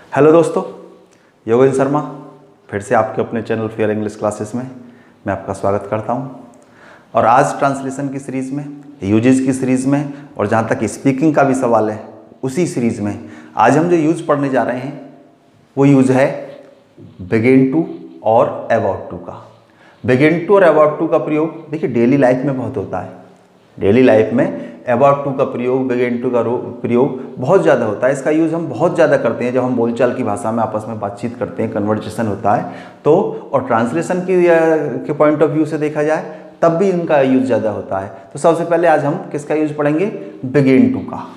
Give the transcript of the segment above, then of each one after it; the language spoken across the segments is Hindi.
हेलो दोस्तों, योगेंद्र शर्मा फिर से आपके अपने चैनल फेयर इंग्लिश क्लासेस में मैं आपका स्वागत करता हूं। और आज ट्रांसलेशन की सीरीज़ में, यूजेस की सीरीज़ में और जहां तक स्पीकिंग का भी सवाल है उसी सीरीज़ में आज हम जो यूज पढ़ने जा रहे हैं वो यूज है बिगिन टू और अबाउट टू का। बिगिन टू और अबाउट टू का प्रयोग देखिए डेली लाइफ में बहुत होता है। डेली लाइफ में अबाउट टू का प्रयोग, बिगिन टू का प्रयोग बहुत ज़्यादा होता है। इसका यूज़ हम बहुत ज़्यादा करते हैं जब हम बोलचाल की भाषा में आपस में बातचीत करते हैं, कन्वर्सेशन होता है तो। और ट्रांसलेशन के पॉइंट ऑफ व्यू से देखा जाए तब भी इनका यूज़ ज़्यादा होता है। तो सबसे पहले आज हम किसका यूज़ पढ़ेंगे? बिगिन टू का।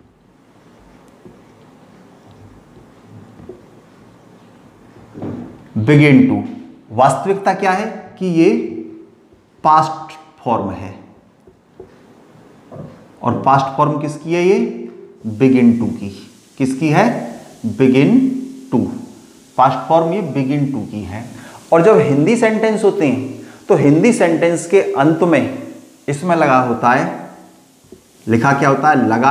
बिगिन टू वास्तविकता क्या है कि ये पास्ट फॉर्म है और पास्ट फॉर्म किसकी है? ये बिगिन टू की। किसकी है? Begin to. पास्ट फॉर्म ये बिगिन टू की है। और जब हिंदी सेंटेंस होते हैं तो हिंदी सेंटेंस के अंत में इसमें लगा होता है, लिखा क्या होता है? लगा,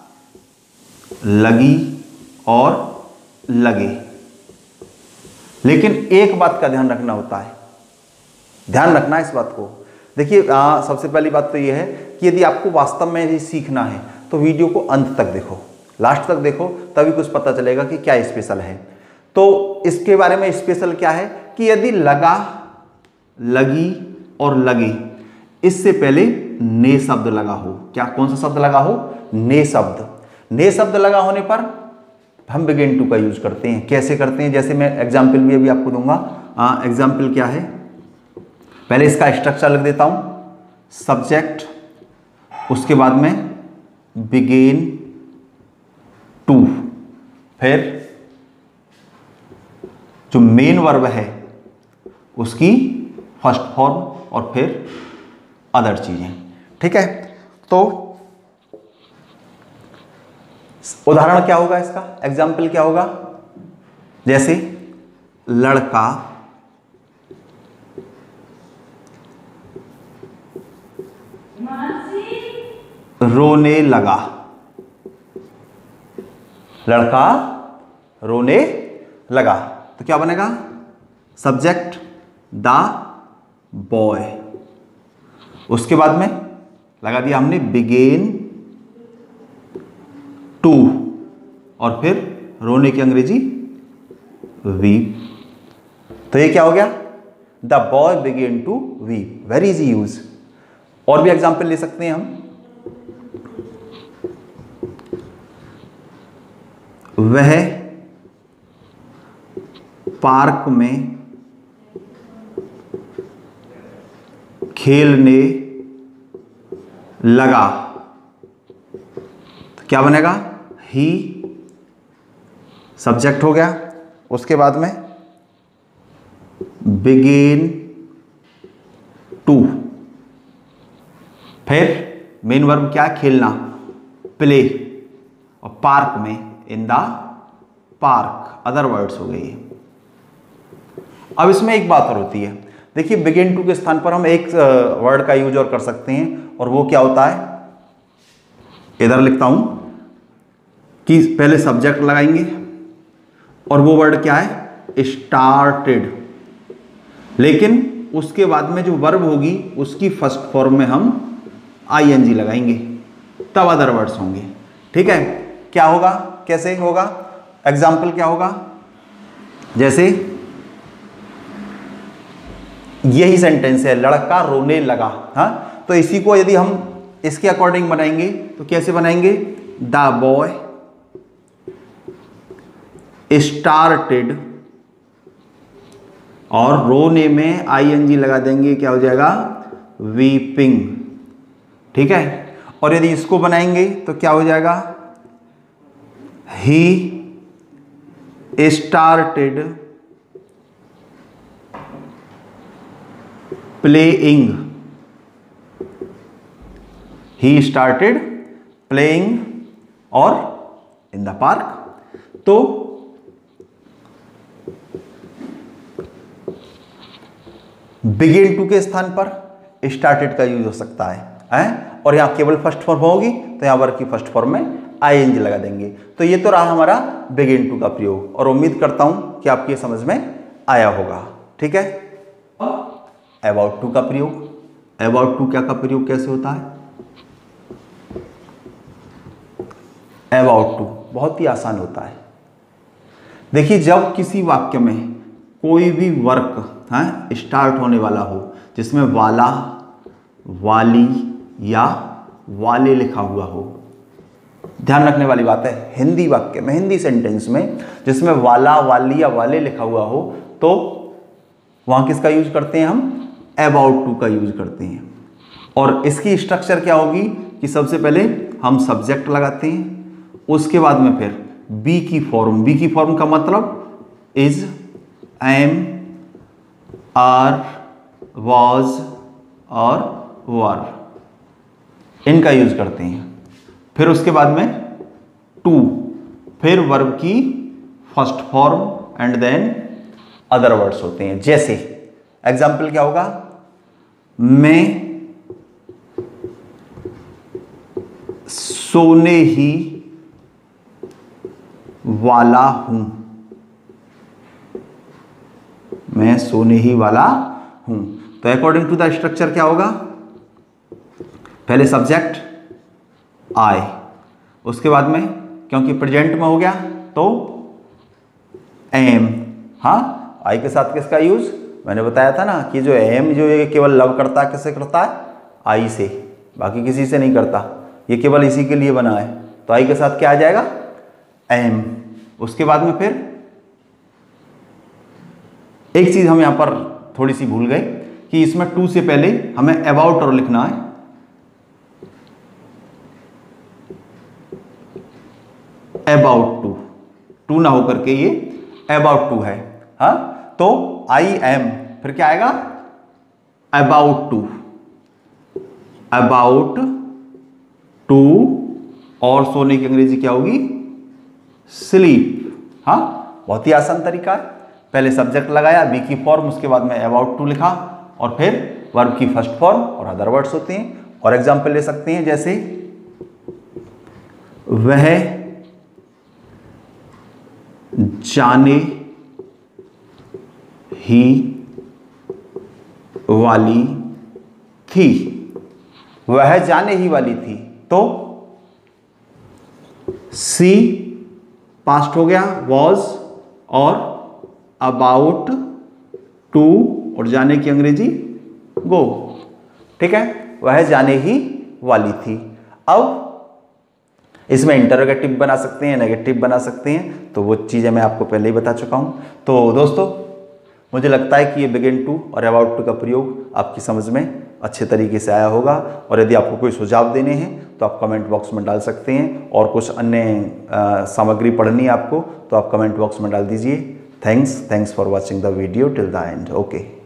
लगी और लगे। लेकिन एक बात का ध्यान रखना होता है, ध्यान रखना है इस बात को। देखिए सबसे पहली बात तो यह है कि यदि आपको वास्तव में ये सीखना है तो वीडियो को अंत तक देखो, लास्ट तक देखो, तभी कुछ पता चलेगा कि क्या स्पेशल है। तो इसके बारे में स्पेशल क्या है कि यदि लगा, लगी और लगे इससे पहले ने शब्द लगा हो, क्या कौन सा शब्द लगा हो? ने शब्द। ने शब्द लगा होने पर हम बिगिन टू का यूज करते हैं। कैसे करते हैं? जैसे मैं एग्जाम्पल भी अभी आपको दूंगा। एग्जाम्पल क्या है? पहले इसका स्ट्रक्चर लिख देता हूं। सब्जेक्ट, उसके बाद में बिगिन टू, फिर जो मेन वर्ब है उसकी फर्स्ट फॉर्म और फिर अदर चीजें। ठीक है, तो उदाहरण क्या होगा इसका? एग्जाम्पल क्या होगा? जैसे लड़का रोने लगा। लड़का रोने लगा तो क्या बनेगा? सब्जेक्ट द बॉय, उसके बाद में लगा दिया हमने बिगिन टू और फिर रोने की अंग्रेजी वीप। तो ये क्या हो गया? The boy begin to weep. Very easy use. और भी एग्जाम्पल ले सकते हैं हम। वह पार्क में खेलने लगा तो क्या बनेगा? ही सब्जेक्ट हो गया, उसके बाद में बिगिन टू, फिर मेन वर्ब क्या? खेलना, प्ले, और पार्क में in the park, other words हो गई। अब इसमें एक बात और होती है। देखिए बिगिन टू के स्थान पर हम एक वर्ड का यूज और कर सकते हैं और वो क्या होता है? इधर लिखता हूं कि पहले सब्जेक्ट लगाएंगे और वो वर्ड क्या है? स्टार्टेड। लेकिन उसके बाद में जो वर्ब होगी उसकी फर्स्ट फॉर्म में हम आईएनजी लगाएंगे, तब अदर वर्ड्स होंगे। ठीक है, क्या होगा? कैसे होगा? एग्जाम्पल क्या होगा? जैसे यही सेंटेंस है, लड़का रोने लगा। हाँ, तो इसी को यदि हम इसके अकॉर्डिंग बनाएंगे तो कैसे बनाएंगे? द बॉय स्टार्टेड और रोने में आईएनजी लगा देंगे, क्या हो जाएगा? वीपिंग। ठीक है, और यदि इसको बनाएंगे तो क्या हो जाएगा? He started playing. He started playing और इन द पार्क। तो बिगिन टू के स्थान पर स्टार्टेड का यूज हो सकता है। और यहां केवल फर्स्ट फॉर्म होगी तो यहां वर्ब की फर्स्ट फॉर्म में ING लगा देंगे। तो ये तो रहा हमारा बिगिन टू का प्रयोग, और उम्मीद करता हूं कि आपकी समझ में आया होगा। ठीक है, अबाउट टू का प्रयोग। अबाउट टू क्या का प्रयोग कैसे होता है? अबाउट टू बहुत ही आसान होता है। देखिए, जब किसी वाक्य में कोई भी वर्क स्टार्ट होने वाला हो जिसमें वाला, वाली या वाले लिखा हुआ हो, ध्यान रखने वाली बात है, हिंदी वाक्य में, हिंदी सेंटेंस में जिसमें वाला, वाली या वाले लिखा हुआ हो, तो वहां किसका यूज करते हैं हम? अबाउट टू का यूज करते हैं। और इसकी स्ट्रक्चर क्या होगी कि सबसे पहले हम सब्जेक्ट लगाते हैं, उसके बाद में फिर बी की फॉर्म। बी की फॉर्म का मतलब इज, एम, आर, वॉज और वर, इनका यूज करते हैं। फिर उसके बाद में टू, फिर वर्ब की first form and then other words होते हैं। जैसे एग्जाम्पल क्या होगा? मैं सोने ही वाला हूं। मैं सोने ही वाला हूं। तो अकॉर्डिंग टू द स्ट्रक्चर क्या होगा? पहले सब्जेक्ट आई, उसके बाद में क्योंकि प्रेजेंट में हो गया तो एम। हाँ, आई के साथ किसका यूज? मैंने बताया था ना कि जो एम जो ये केवल लव करता है, किससे करता है? आई से, बाकी किसी से नहीं करता, ये केवल इसी के लिए बना है। तो आई के साथ क्या आ जाएगा? एम। उसके बाद में फिर एक चीज हम यहां पर थोड़ी सी भूल गए कि इसमें टू से पहले हमें अबाउट और लिखना है। अबाउट टू, टू ना होकर के ये अबाउट टू है। हाँ, तो आई एम, फिर क्या आएगा? About to. अबाउट टू, और सोने की अंग्रेजी क्या होगी? स्लीप। हाँ, बहुत ही आसान तरीका है। पहले सब्जेक्ट लगाया, बी की फॉर्म, उसके बाद में अबाउट टू लिखा, और फिर वर्ब की फर्स्ट फॉर्म और अदर वर्ड्स होते हैं। और एग्जाम्पल ले सकते हैं, जैसे वह जाने ही वाली थी। वह जाने ही वाली थी, तो सी पास्ट हो गया, वॉज, और अबाउट टू और जाने की अंग्रेजी गो। ठीक है, वह जाने ही वाली थी। अब इसमें इंटरोगेटिव बना सकते हैं, नेगेटिव बना सकते हैं, तो वो चीज़ें मैं आपको पहले ही बता चुका हूं। तो दोस्तों, मुझे लगता है कि ये बिगिन टू और अबाउट टू का प्रयोग आपकी समझ में अच्छे तरीके से आया होगा। और यदि आपको कोई सुझाव देने हैं तो आप कमेंट बॉक्स में डाल सकते हैं, और कुछ अन्य सामग्री पढ़नी है आपको तो आप कमेंट बॉक्स में डाल दीजिए। Thanks for watching the video till the end. Okay.